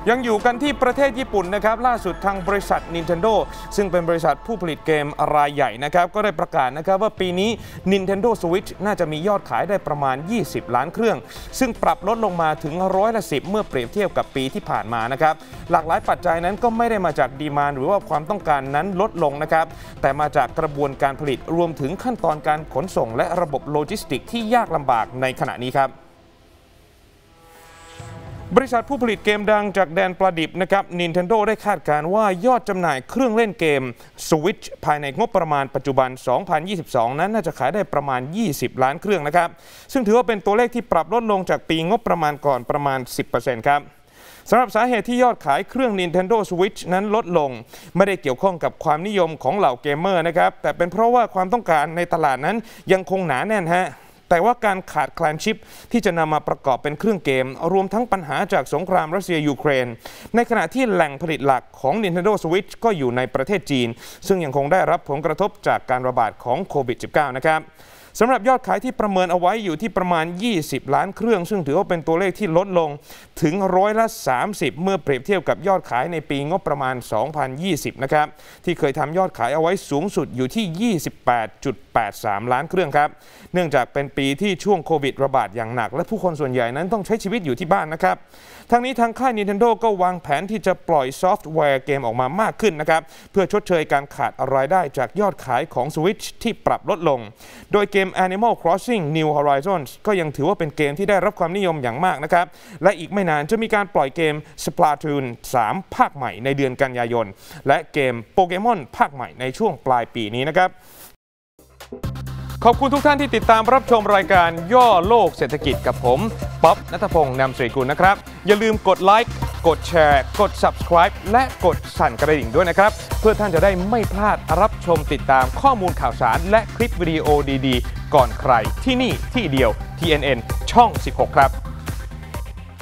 ยังอยู่กันที่ประเทศญี่ปุ่นนะครับล่าสุดทางบริษัท Nintendo ซึ่งเป็นบริษัทผู้ผลิตเกมรายใหญ่นะครับก็ได้ประกาศนะครับว่าปีนี้ Nintendo Switch น่าจะมียอดขายได้ประมาณ20ล้านเครื่องซึ่งปรับลดลงมาถึง10%เมื่อเปรียบเทียบกับปีที่ผ่านมานะครับหลากหลายปัจจัยนั้นก็ไม่ได้มาจากดีมานด์หรือว่าความต้องการนั้นลดลงนะครับแต่มาจากกระบวนการผลิตรวมถึงขั้นตอนการขนส่งและระบบโลจิสติกที่ยากลำบากในขณะนี้ครับบริษัทผู้ผลิตเกมดังจากแดนประดิบนะครับ Nintendo ได้คาดการณ์ว่ายอดจำหน่ายเครื่องเล่นเกม Switch ภายในงบประมาณปัจจุบัน 2022 นั้นน่าจะขายได้ประมาณ20ล้านเครื่องนะครับซึ่งถือว่าเป็นตัวเลขที่ปรับลดลงจากปีงบประมาณก่อนประมาณ 10% ครับสำหรับสาเหตุที่ยอดขายเครื่อง Nintendo Switch นั้นลดลงไม่ได้เกี่ยวข้องกับความนิยมของเหล่าเกมเมอร์นะครับแต่เป็นเพราะว่าความต้องการในตลาดนั้นยังคงหนาแน่นฮะแต่ว่าการขาดแคลนชิปที่จะนำมาประกอบเป็นเครื่องเกมรวมทั้งปัญหาจากสงครามรัสเซียยูเครนในขณะที่แหล่งผลิตหลักของ Nintendo Switch ก็อยู่ในประเทศจีนซึ่งยังคงได้รับผลกระทบจากการระบาดของโควิด -19 นะครับสำหรับยอดขายที่ประเมินเอาไว้อยู่ที่ประมาณ20ล้านเครื่องซึ่งถือว่าเป็นตัวเลขที่ลดลงถึง30%เมื่อเปรียบเทียบกับยอดขายในปีงบประมาณ 2020 นะครับที่เคยทำยอดขายเอาไว้สูงสุดอยู่ที่ 28.83 ล้านเครื่องครับเนื่องจากเป็นปีที่ช่วงโควิดระบาดอย่างหนักและผู้คนส่วนใหญ่นั้นต้องใช้ชีวิตอยู่ที่บ้านนะครับทั้งนี้ทางค่าย Nintendo ก็วางแผนที่จะปล่อยซอฟต์แวร์เกมออกมามากขึ้นนะครับเพื่อชดเชยการขาดรายได้จากยอดขายของ Switch ที่ปรับลดลงโดยเกม Animal Crossing New Horizons ก็ยังถือว่าเป็นเกมที่ได้รับความนิยมอย่างมากนะครับและอีกไม่นานจะมีการปล่อยเกม Splatoon 3 ภาคใหม่ในเดือนกันยายนและเกมโปเกมอนภาคใหม่ในช่วงปลายปีนี้นะครับขอบคุณทุกท่านที่ติดตามรับชมรายการย่อโลกเศรษฐกิจกับผมป๊อบณัฐพงษ์นำสิริกุลนะครับอย่าลืมกดไลค์กดแชร์กด Subscribe และกดสั่นกระดิ่งด้วยนะครับเพื่อท่านจะได้ไม่พลาดรับชมติดตามข้อมูลข่าวสารและคลิปวิดีโอดีๆก่อนใครที่นี่ที่เดียว TNN ช่อง 16 ครับ